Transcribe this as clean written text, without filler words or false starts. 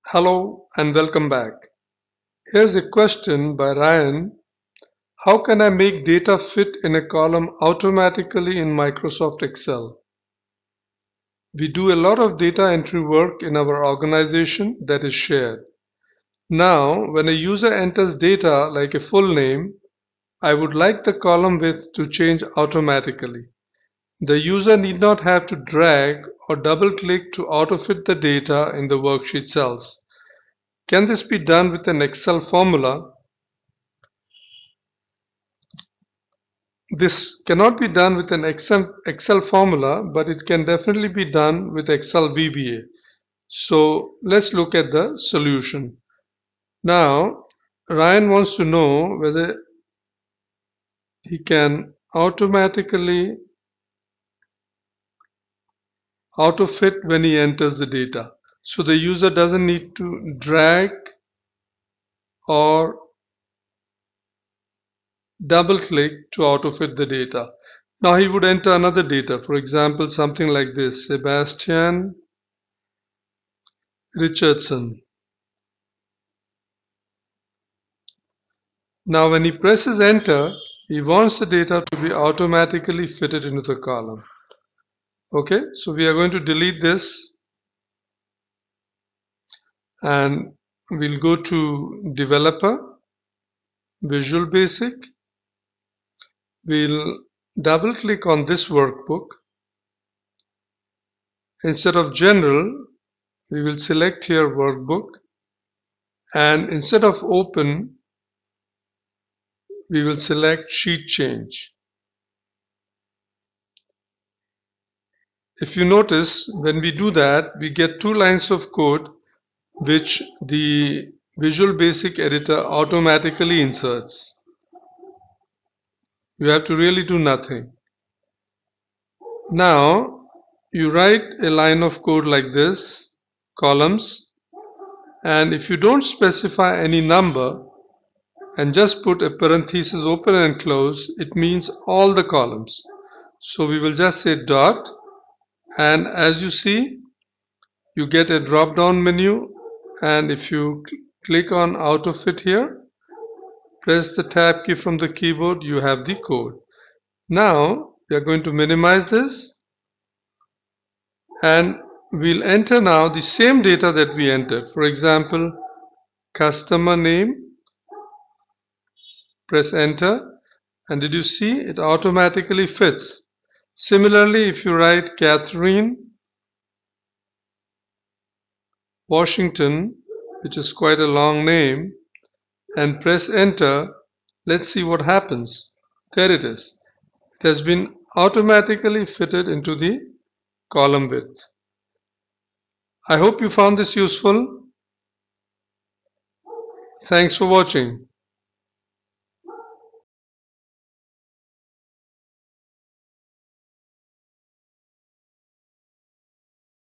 Hello and welcome back. Here's a question by Ryan. How can I make data fit in a column automatically in Microsoft Excel? We do a lot of data entry work in our organization that is shared. Now, when a user enters data like a full name, I would like the column width to change automatically. The user need not have to drag or double-click to auto-fit the data in the worksheet cells. Can this be done with an Excel formula? This cannot be done with an Excel formula, but it can definitely be done with Excel VBA. So let's look at the solution. Now, Ryan wants to know whether he can automatically auto-fit when he enters the data. So the user doesn't need to drag or double click to auto-fit the data. Now he would enter another data, for example, something like this, Sebastian Richardson. Now when he presses enter, he wants the data to be automatically fitted into the column. Okay, so we are going to delete this and we'll go to Developer, Visual Basic. We'll double click on this workbook. Instead of General, we will select here Workbook, and instead of Open, we will select Sheet Change. If you notice, when we do that, we get two lines of code which the Visual Basic editor automatically inserts. You have to really do nothing. Now, you write a line of code like this, columns, and if you don't specify any number and just put a parenthesis open and close, it means all the columns. So we will just say dot, and as you see, you get a drop down menu, and if you click on auto fit here, press the tab key from the keyboard, you have the code. Now we are going to minimize this and we'll enter now the same data that we entered. For example, customer name, press enter, and did you see it automatically fits. Similarly, if you write Catherine Washington, which is quite a long name, and press enter, let's see what happens. There it is. It has been automatically fitted into the column width. I hope you found this useful. Thanks for watching.